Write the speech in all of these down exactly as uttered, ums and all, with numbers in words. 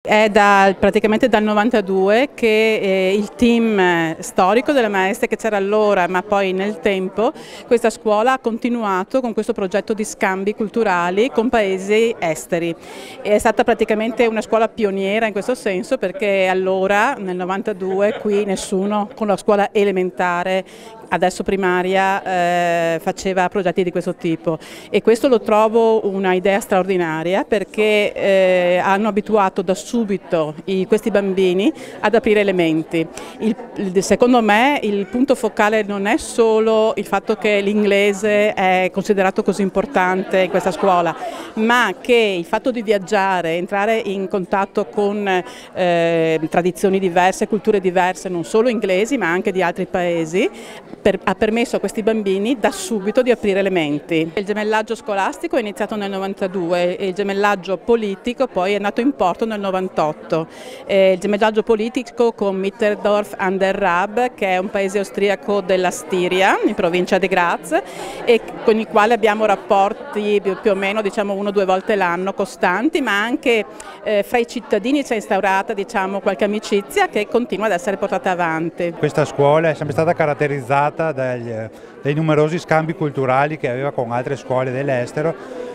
È da, praticamente dal novantadue che eh, il team storico delle maestre che c'era allora, ma poi nel tempo, questa scuola ha continuato con questo progetto di scambi culturali con paesi esteri. È stata praticamente una scuola pioniera in questo senso, perché allora, nel novantadue, qui nessuno con la scuola elementare, adesso primaria, eh, faceva progetti di questo tipo, e questo lo trovo una idea straordinaria, perché eh, hanno abituato da subito i, questi bambini ad aprire elementi. Il, il, secondo me il punto focale non è solo il fatto che l'inglese è considerato così importante in questa scuola, ma che il fatto di viaggiare, entrare in contatto con eh, tradizioni diverse, culture diverse, non solo inglesi ma anche di altri paesi, Per, ha permesso a questi bambini da subito di aprire le menti. Il gemellaggio scolastico è iniziato nel novantadue e il gemellaggio politico poi è nato in porto nel novantotto. Eh, il gemellaggio politico con Mitterdorf an der Rab, che è un paese austriaco della Stiria, in provincia di Graz, e con il quale abbiamo rapporti più, più o meno diciamo uno o due volte l'anno costanti, ma anche eh, fra i cittadini c'è instaurata diciamo qualche amicizia che continua ad essere portata avanti. Questa scuola è sempre stata caratterizzata Dagli, dai numerosi scambi culturali che aveva con altre scuole dell'estero,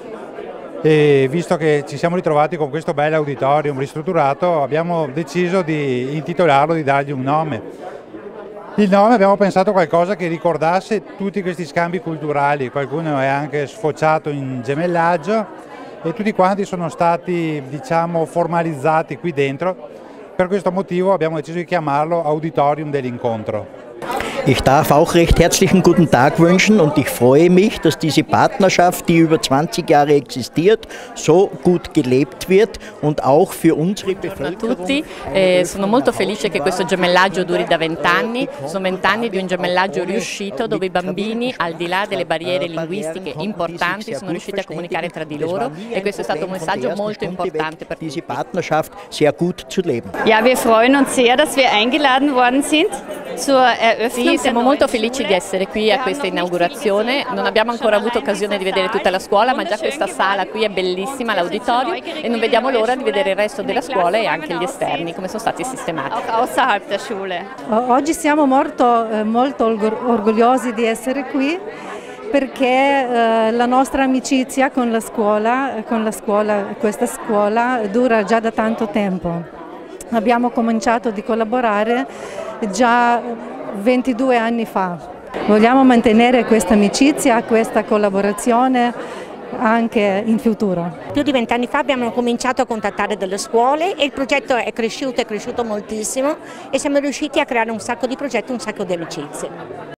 e visto che ci siamo ritrovati con questo bel auditorium ristrutturato, abbiamo deciso di intitolarlo, di dargli un nome. Il nome, abbiamo pensato qualcosa che ricordasse tutti questi scambi culturali, qualcuno è anche sfociato in gemellaggio e tutti quanti sono stati diciamo formalizzati qui dentro. Per questo motivo abbiamo deciso di chiamarlo Auditorium dell'incontro. Ich darf auch recht herzlichen guten Tag wünschen und ich freue mich, dass diese Partnerschaft, die über zwanzig Jahre existiert, so gut gelebt wird und auch für unsere Bevölkerung. Buongiorno a tutti, eh, sono molto felice che questo gemellaggio duri da vent'anni, sono vent'anni di un gemellaggio riuscito dove i bambini, al di là delle barriere linguistiche importanti, sono riusciti a comunicare tra di loro, e questo è stato un messaggio molto importante per diese Partnerschaft sehr gut zu leben. Ja, wir freuen uns sehr, dass wir eingeladen worden sind zur Eröffnung. Sì, siamo molto felici di essere qui a questa inaugurazione. Non abbiamo ancora avuto occasione di vedere tutta la scuola, ma già questa sala qui è bellissima, l'auditorio, e non vediamo l'ora di vedere il resto della scuola e anche gli esterni, come sono stati sistemati. Außerhalb der Schule. Oggi siamo molto, molto orgogliosi di essere qui, perché eh, la nostra amicizia con la scuola, con la scuola, questa scuola dura già da tanto tempo. Abbiamo cominciato di collaborare già ventidue anni fa. Vogliamo mantenere questa amicizia, questa collaborazione anche in futuro. Più di vent'anni fa abbiamo cominciato a contattare delle scuole e il progetto è cresciuto, è cresciuto moltissimo, e siamo riusciti a creare un sacco di progetti, un sacco di amicizie.